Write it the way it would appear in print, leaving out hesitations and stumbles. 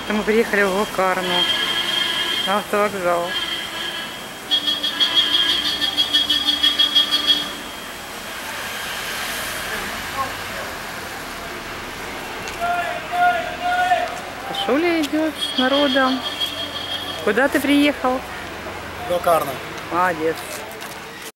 Мы приехали в Локарну, на автовокзал. Пашуля идет с народом. Куда ты приехал? Локарна. Молодец.